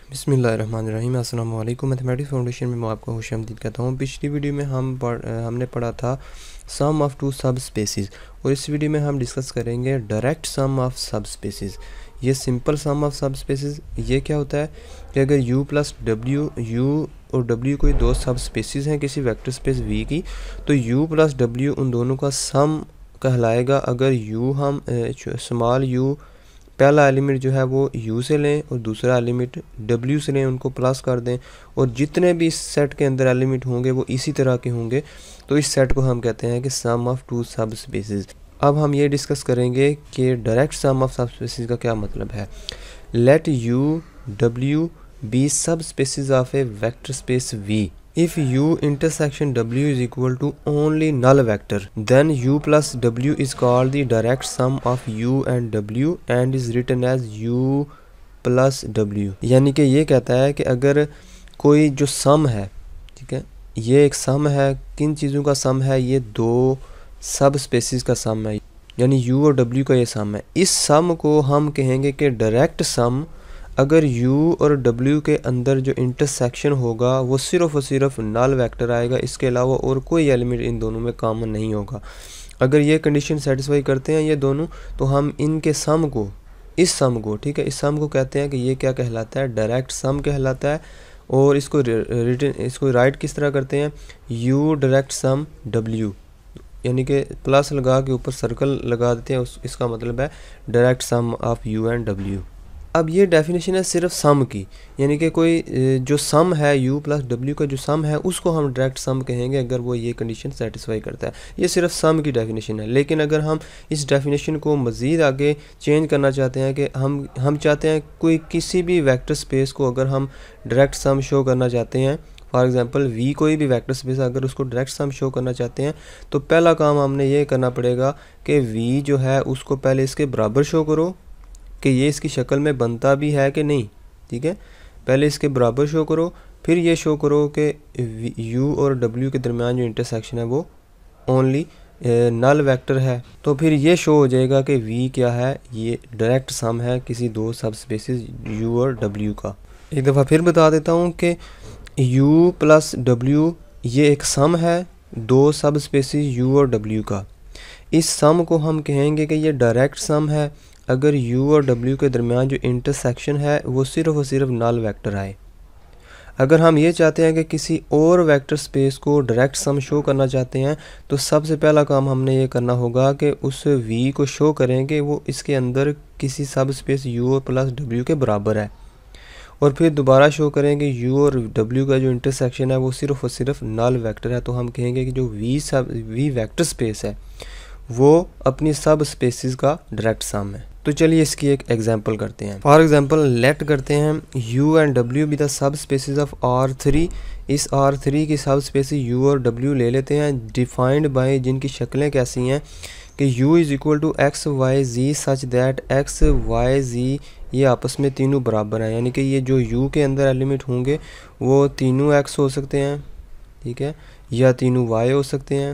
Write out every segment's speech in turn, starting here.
बिस्मिल्लाहिर्रहमानिर्रहीम। अस्सलाम वालेकुम। मैथमेटिक्स फाउंडेशन में मैं आपको खुशामदीद कहता हूँ। पिछली वीडियो में हमने पढ़ा था sum of two subspaces, और इस वीडियो में हम डिस्कस करेंगे direct sum of subspaces. ये simple sum of subspaces ये क्या होता है कि अगर u प्लस डब्ल्यू, यू और w कोई दो सब स्पेसिस हैं किसी वेक्टर स्पेस v की, तो u प्लस w उन दोनों का सम कहलाएगा। अगर u हम स्मॉल u पहला एलिमेंट जो है वो u से लें और दूसरा एलिमेंट w से लें, उनको प्लस कर दें, और जितने भी इस सेट के अंदर एलिमेंट होंगे वो इसी तरह के होंगे, तो इस सेट को हम कहते हैं कि sum of two subspaces. अब हम ये डिस्कस करेंगे कि direct sum of subspaces का क्या मतलब है। Let u w be subspaces of a vector space v. If u intersection w is equal to only null vector, then u plus w is called the direct sum of u and w and is written as u plus w। यानी कि ये कहता है कि अगर कोई जो सम है, ठीक है, ये एक सम है, किन चीज़ों का सम है, ये दो सब स्पेसिस का सम है, यानी u और w का ये सम है। इस सम को हम कहेंगे कि डायरेक्ट सम अगर u और w के अंदर जो इंटरसेक्शन होगा वो सिर्फ और सिर्फ नल वेक्टर आएगा, इसके अलावा और कोई एलिमेंट इन दोनों में कॉमन नहीं होगा। अगर ये कंडीशन सेटिस्फाई करते हैं ये दोनों, तो हम इनके सम को, इस सम को, ठीक है, इस सम को कहते हैं कि ये क्या कहलाता है, डायरेक्ट सम कहलाता है। और इसको राइट किस तरह करते हैं, u डायरेक्ट सम w, यानी कि प्लस लगा के ऊपर सर्कल लगा देते हैं, इसका मतलब है direct sum of u and w। अब ये डेफिनेशन है सिर्फ सम की, यानी कि कोई जो सम है u प्लस w का जो सम है उसको हम डायरेक्ट सम कहेंगे अगर वो ये कंडीशन सेटिस्फाई करता है। ये सिर्फ सम की डेफिनेशन है। लेकिन अगर हम इस डेफिनेशन को मज़ीद आगे चेंज करना चाहते हैं कि हम चाहते हैं कोई किसी भी वेक्टर स्पेस को अगर हम डायरेक्ट सम शो करना चाहते हैं, फॉर एग्जांपल v कोई भी वेक्टर स्पेस अगर उसको डायरेक्ट सम शो करना चाहते हैं, तो पहला काम हमने ये करना पड़ेगा कि v जो है उसको पहले इसके बराबर शो करो कि ये इसकी शक्ल में बनता भी है कि नहीं, ठीक है। पहले इसके बराबर शो करो, फिर ये शो करो कि u और w के दरमियान जो इंटरसेक्शन है वो ओनली नल वेक्टर है, तो फिर ये शो हो जाएगा कि v क्या है, ये डायरेक्ट सम है किसी दो सब स्पेसिस u और w का। एक दफ़ा फिर बता देता हूँ कि u प्लस w ये एक सम है दो सब स्पेसिस u और w का। इस सम को हम कहेंगे कि ये डायरेक्ट सम है अगर u और w के दरमियान जो इंटरसेक्शन है वो सिर्फ और सिर्फ नल वेक्टर आए। अगर हम ये चाहते हैं कि किसी और वेक्टर स्पेस को डायरेक्ट सम शो करना चाहते हैं, तो सबसे पहला काम हमने ये करना होगा कि उस v को शो करेंगे वो इसके अंदर किसी सब स्पेस u और प्लस w के बराबर है, और फिर दोबारा शो करेंगे u और w का जो इंटरसेक्शन है वो सिर्फ और सिर्फ नल वेक्टर है। तो हम कहेंगे कि जो v वेक्टर स्पेस है वो अपनी सब स्पेसिस का डायरेक्ट सम है। तो चलिए इसकी एक एग्जांपल करते हैं। फॉर एग्जांपल लेट करते हैं u and w be the subspaces of R3। इस R3 की सब स्पेसिस u और w ले लेते हैं, डिफाइंड बाय, जिनकी शक्लें कैसी हैं कि u is equal to X Y Z such that X Y Z ये आपस में तीनों बराबर हैं, यानी कि ये जो u के अंदर एलिमेंट होंगे वो तीनों x हो सकते हैं, ठीक है, या तीनों y हो सकते हैं,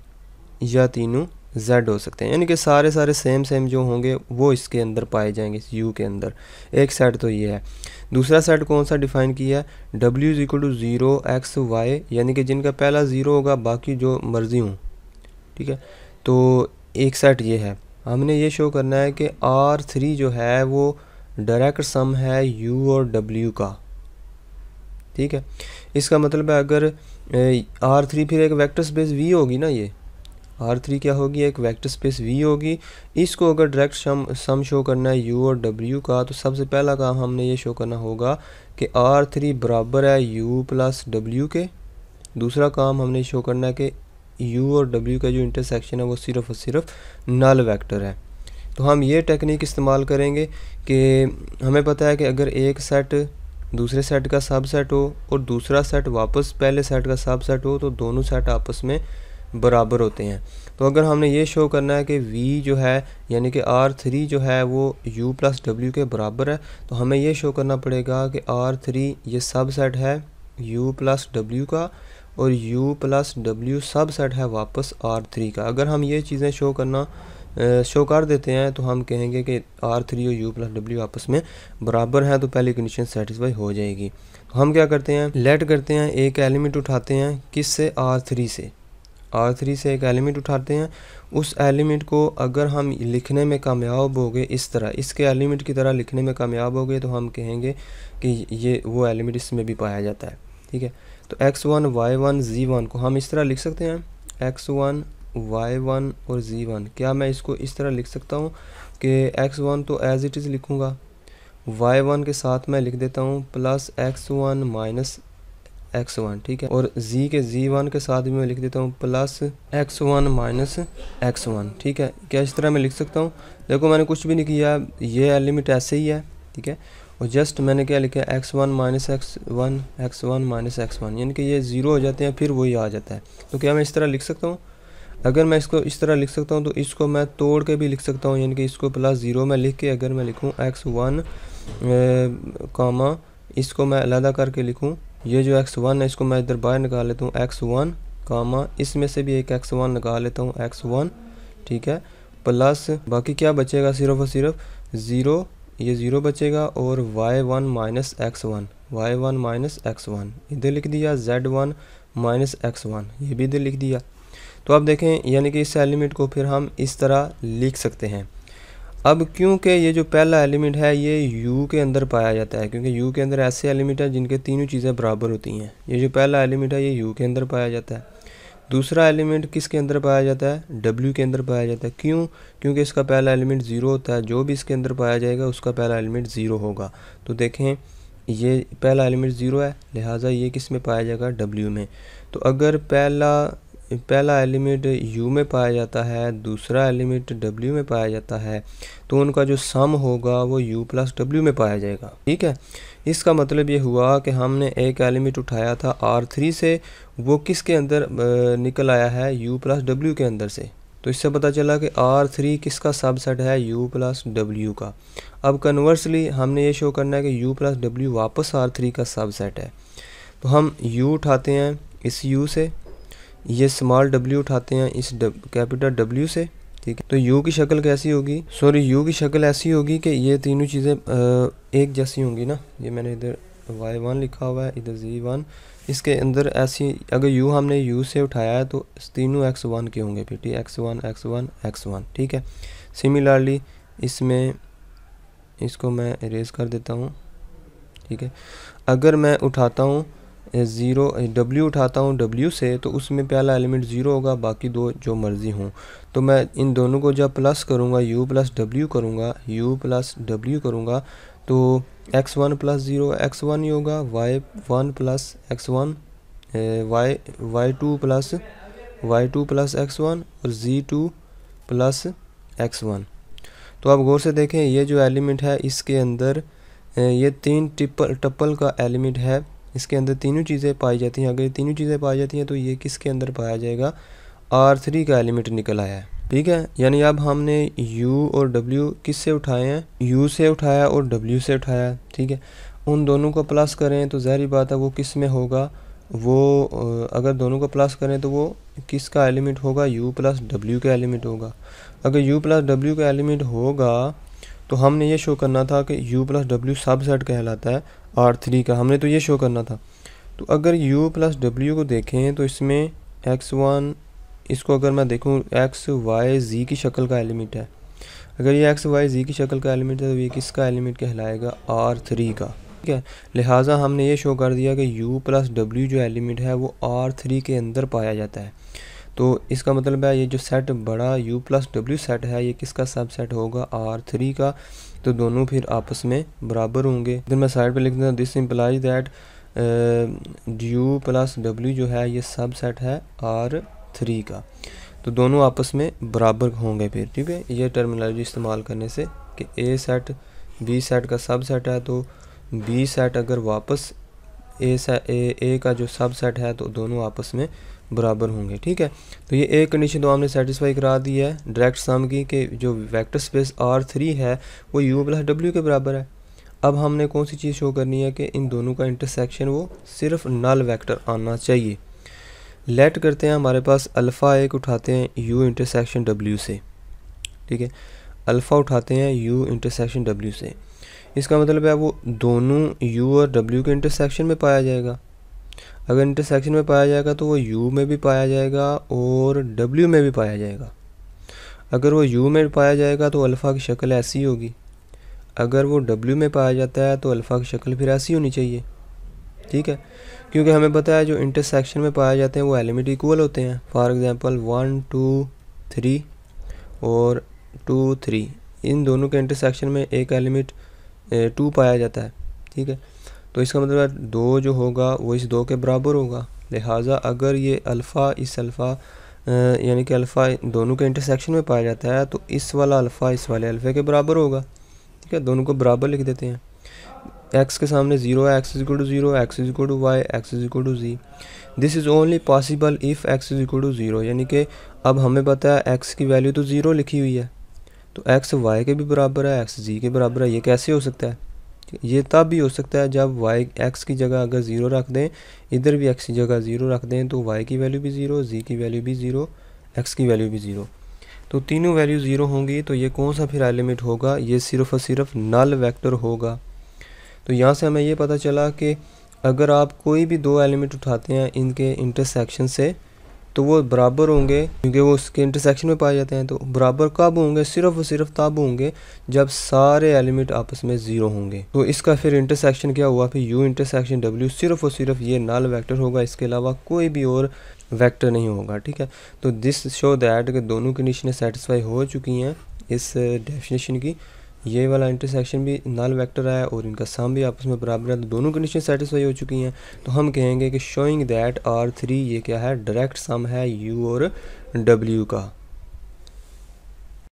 या तीनों z हो सकते हैं, यानी कि सारे सेम जो होंगे वो इसके अंदर पाए जाएंगे इस u के अंदर। एक सेट तो ये है। दूसरा सेट कौन सा डिफाइन किया है, w is equal to 0 x y, यानी कि जिनका पहला 0 होगा बाकी जो मर्जी हूँ, ठीक है। तो एक सेट ये है। हमने ये शो करना है कि R3 जो है वो डायरेक्ट सम है u और w का, ठीक है। इसका मतलब है अगर R3 फिर एक वेक्टर स्पेस v होगी ना, ये R3 क्या होगी, एक वेक्टर स्पेस v होगी। इसको अगर डायरेक्ट सम शो करना है u और w का, तो सबसे पहला काम हमने ये शो करना होगा कि R3 बराबर है u प्लस w के। दूसरा काम हमने शो करना है कि u और w का जो इंटरसेक्शन है वो सिर्फ और सिर्फ नल वेक्टर है। तो हम ये टेक्निक इस्तेमाल करेंगे कि हमें पता है कि अगर एक सेट दूसरे सेट का सबसेट हो और दूसरा सेट वापस पहले सेट का सबसेट हो, तो दोनों सेट आपस में बराबर होते हैं। तो अगर हमने ये शो करना है कि v जो है यानी कि R3 जो है वो u प्लस w के बराबर है, तो हमें ये शो करना पड़ेगा कि R3 ये सब सेट है u प्लस w का, और u plus w subset है वापस R3 का। अगर हम ये चीज़ें शो करना शो कर देते हैं तो हम कहेंगे कि R3 और U प्लस W आपस में बराबर हैं, तो पहली कंडीशन सेटिस्फाई हो जाएगी। तो हम क्या करते हैं, लेट करते हैं, एक एलिमेंट उठाते हैं, किससे, R3 से। R3 से एक एलिमेंट उठाते हैं, उस एलिमेंट को अगर हम लिखने में कामयाब हो गए, इस तरह इसके एलिमेंट की तरह लिखने में कामयाब हो गए, तो हम कहेंगे कि ये वो एलिमेंट इसमें भी पाया जाता है। ठीक है, तो x1 y1 z1 को हम इस तरह लिख सकते हैं, x1 y1 और z1। क्या मैं इसको इस तरह लिख सकता हूँ कि x1 तो एज इट इज़ लिखूँगा, y1 के साथ मैं लिख देता हूँ प्लस x1 माइनस x1। ठीक है, और z1 के साथ भी मैं लिख देता हूँ प्लस x1 माइनस x1। ठीक है, क्या इस तरह मैं लिख सकता हूँ? देखो मैंने कुछ भी नहीं किया, ये एलिमेंट ऐसे ही है। ठीक है, और जस्ट मैंने क्या लिखा है, x1 minus x1, x1 minus x1, यानी कि ये ज़ीरो हो जाते हैं, फिर वही आ जाता है। तो क्या मैं इस तरह लिख सकता हूँ? अगर मैं इसको इस तरह लिख सकता हूँ तो इसको मैं तोड़ के भी लिख सकता हूँ, यानी कि इसको प्लस ज़ीरो में लिख के अगर मैं लिखूँ x1 कामा, इसको मैं अलहदा करके लिखूँ, ये जो x1 है इसको मैं इधर बाहर निकाल लेता हूँ, x1 कामा, इसमें से भी एक x1 निकाल लेता हूँ, x1। ठीक है, प्लस बाकी क्या बचेगा, सिर्फ और सिर्फ ज़ीरो, ये ज़ीरो बचेगा, और y1 minus x1, y1 minus x1 इधर लिख दिया, z1 माइनस x1 ये भी इधर लिख दिया। तो अब देखें, यानी कि इस एलिमेंट को फिर हम इस तरह लिख सकते हैं। अब क्योंकि ये जो पहला एलिमेंट है ये U के अंदर पाया जाता है, क्योंकि U के अंदर ऐसे एलिमेंट है जिनके तीनों चीज़ें बराबर होती हैं। ये जो पहला एलिमेंट है ये U के अंदर पाया जाता है। दूसरा एलिमेंट किसके अंदर पाया जाता है, W के अंदर पाया जाता है। क्यों? क्योंकि इसका पहला एलिमेंट ज़ीरो होता है, जो भी इसके अंदर पाया जाएगा उसका पहला एलिमेंट ज़ीरो होगा। तो देखें, ये पहला एलिमेंट ज़ीरो है, लिहाजा ये किस में पाया जाएगा, W में। तो अगर पहला एलिमेंट U में पाया जाता है, दूसरा एलिमेंट W में पाया जाता है, तो उनका जो सम होगा वो U प्लस W में पाया जाएगा। ठीक है, इसका मतलब ये हुआ कि हमने एक एलिमेंट उठाया था R3 से, वो किसके अंदर निकल आया है, U प्लस W के अंदर से। तो इससे पता चला कि R3 किसका सबसेट है, U प्लस W का। अब कन्वर्सली हमने ये शो करना है कि U प्लस W वापस R3 का सबसेट है। तो हम U उठाते हैं इस U से, ये स्मॉल w उठाते हैं इस कैपिटल W से। ठीक है, तो U की शक्ल कैसी होगी, U की शक्ल ऐसी होगी कि ये तीनों चीज़ें एक जैसी होंगी ना। ये मैंने इधर y1 लिखा हुआ है, इधर z1, इसके अंदर ऐसी, अगर U हमने U से उठाया है तो तीनों x1 के होंगे बेटी, x1 x1 x1। ठीक है, सिमिलरली इसमें इसको मैं इरेज कर देता हूँ। ठीक है, अगर मैं उठाता हूँ W उठाता हूँ W से, तो उसमें पहला एलिमेंट ज़ीरो होगा, बाकी दो जो मर्ज़ी हों। तो मैं इन दोनों को जब प्लस करूँगा, U प्लस W करूँगा, U प्लस W करूँगा, तो x1 प्लस ज़ीरो x1 ही होगा, y1 plus x1, y2 plus x1 और z2 प्लस x1। तो आप गौर से देखें, ये जो एलिमेंट है इसके अंदर ये तीन टप्पल का एलिमेंट है, इसके अंदर तीनों चीज़ें पाई जाती हैं। अगर ये तीनों चीज़ें पाई जाती हैं तो ये किसके अंदर पाया जाएगा, R3 का एलिमेंट निकल आया है। ठीक है, यानी अब हमने U और W किस से उठाए हैं, U से उठाया और W से उठाया। ठीक है, उन दोनों को प्लस करें तो ज़ाहिर बात है वो किस में होगा, वो अगर दोनों को प्लस करें तो वो किसका एलिमेंट होगा, U प्लस W का एलिमेंट होगा। अगर U प्लस W का एलिमेंट होगा तो हमने ये शो करना था कि U प्लस W सबसेट कहलाता है R3 का, हमने तो ये शो करना था। तो अगर U प्लस W को देखें तो इसमें x1, इसको अगर मैं देखूं x y z की शक्ल का एलिमेंट है, अगर ये x y z की शक्ल का एलिमेंट है तो ये किसका एलिमेंट कहलाएगा, R3 का। ठीक है, लिहाजा हमने ये शो कर दिया कि U प्लस W जो एलिमेंट है वो R3 के अंदर पाया जाता है। तो इसका मतलब है ये जो सेट बड़ा U प्लस W सेट है ये किसका सबसेट होगा, R3 का। तो दोनों फिर आपस में बराबर होंगे। इधर मैं साइड पे लिख देता हूँ, this implies that U plus W जो है ये सबसेट है R3 का। तो दोनों आपस में बराबर होंगे फिर। ठीक है, ये टर्मिनोलॉजी इस्तेमाल करने से कि A सेट B सेट का सबसेट है, तो B सेट अगर वापस A का जो सबसेट है तो दोनों आपस में बराबर होंगे। ठीक है, तो ये एक कंडीशन तो हमने सेटिस्फाई करा दी है डायरेक्ट सम की कि जो वेक्टर स्पेस R3 है वो U प्लस W के बराबर है। अब हमने कौन सी चीज़ शो करनी है कि इन दोनों का इंटरसेक्शन वो सिर्फ नल वेक्टर आना चाहिए। लेट करते हैं, हमारे पास अल्फ़ा एक उठाते हैं U इंटरसेक्शन W से। ठीक है। अल्फ़ा उठाते हैं u इंटरसेक्शन w से, इसका मतलब है वो दोनों u और w के इंटरसेक्शन में पाया जाएगा। अगर इंटरसेक्शन में पाया जाएगा तो वो u में भी पाया जाएगा और w में भी पाया जाएगा। अगर वो u में पाया जाएगा तो अल्फ़ा की शक्ल ऐसी होगी, अगर वो w में पाया जाता है तो अल्फ़ा की शक्ल फिर ऐसी होनी चाहिए, ठीक है। क्योंकि हमें पता है जो इंटरसेक्शन में पाए जाते हैं वो एलिमेंट इक्वल होते हैं। फॉर एग्जांपल 1 2 3 और 2 3, इन दोनों के इंटरसेक्शन में एक एलिमेंट 2 पाया जाता है, ठीक है। तो इसका मतलब है 2 जो होगा वो इस 2 के बराबर होगा। लिहाजा अगर ये अल्फ़ा इस अल्फ़ा यानी कि अल्फ़ा दोनों के इंटरसेक्शन में पाया जाता है तो इस वाला अल्फ़ा इस वाले अल्फ़े के बराबर होगा, ठीक है। दोनों को बराबर लिख देते हैं। x के सामने 0 है, x is equal to 0, x is equal to y, x is equal to z। This is only possible if x is equal to 0, यानी कि अब हमें पता है x की वैल्यू तो 0 लिखी हुई है, तो x y के भी बराबर है, x z के बराबर है। ये कैसे हो सकता है? ये तब भी हो सकता है जब y x की जगह अगर 0 रख दें, इधर भी x की जगह 0 रख दें, तो y की वैल्यू भी 0, z की वैल्यू भी 0, x की वैल्यू भी 0। तो तीनों वैल्यू 0 होंगी, तो ये कौन सा फिर एलिमेंट होगा? ये सिर्फ और सिर्फ नल वेक्टर होगा। तो यहाँ से हमें ये पता चला कि अगर आप कोई भी दो एलिमेंट उठाते हैं इनके इंटरसेक्शन से तो वो बराबर होंगे, क्योंकि वो उसके इंटरसेक्शन में पाए जाते हैं। तो बराबर कब होंगे? सिर्फ और सिर्फ तब होंगे जब सारे एलिमेंट आपस में 0 होंगे। तो इसका फिर इंटरसेक्शन क्या हुआ? फिर u इंटरसेक्शन w सिर्फ और सिर्फ ये नल वेक्टर होगा, इसके अलावा कोई भी और वेक्टर नहीं होगा, ठीक है। तो दिस शो दैट कि दोनों कंडीशनें सेटिस्फाई हो चुकी हैं इस डेफिनेशन की। ये वाला इंटरसेक्शन भी नल वेक्टर है और इनका सम भी आपस में बराबर है, तो दोनों कंडीशन सेटिस्फाई हो चुकी हैं। तो हम कहेंगे कि शोइंग दैट R3 ये क्या है? डायरेक्ट सम है u और w का।